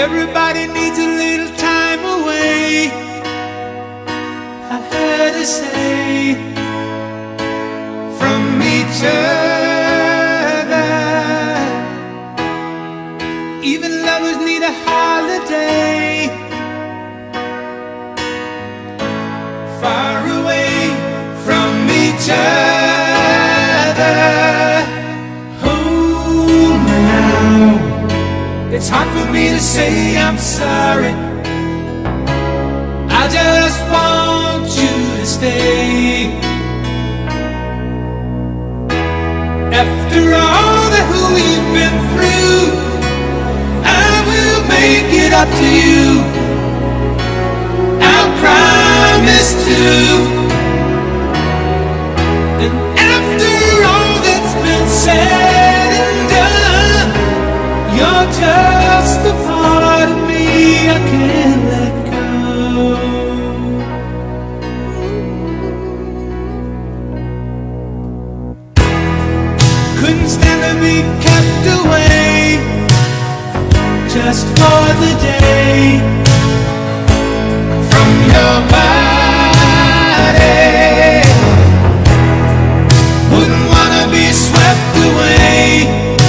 Everybody needs a little time away, I heard her say, from each other. Even lovers need a holiday, far away from each other. Oh, now it's hard for me to say I'm sorry. I just want you to stay. After all that we've been through, I will make it up to you, I promise to. And after all that's been said and done, you're just a part of me I can't let go. Couldn't stand to be kept away just for the day from your body. Wouldn't wanna be swept away,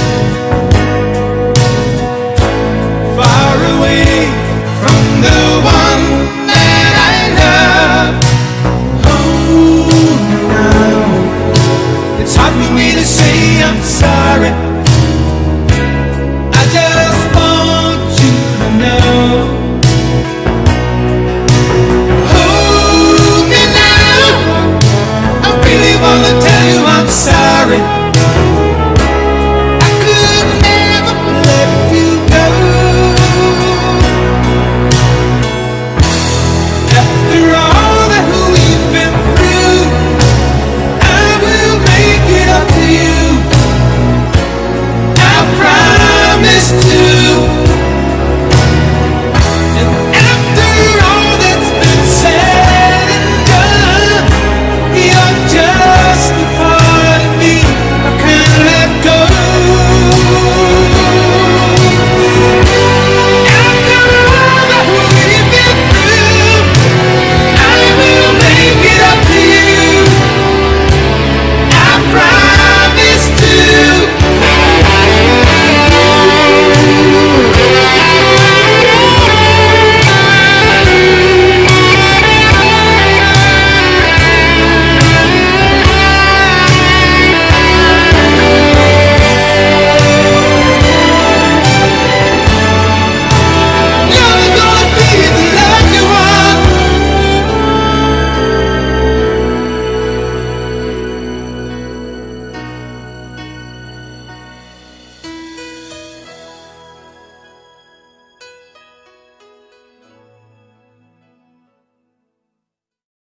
far away from the one that I love. Oh, now it's hard for me to say I'm sorry.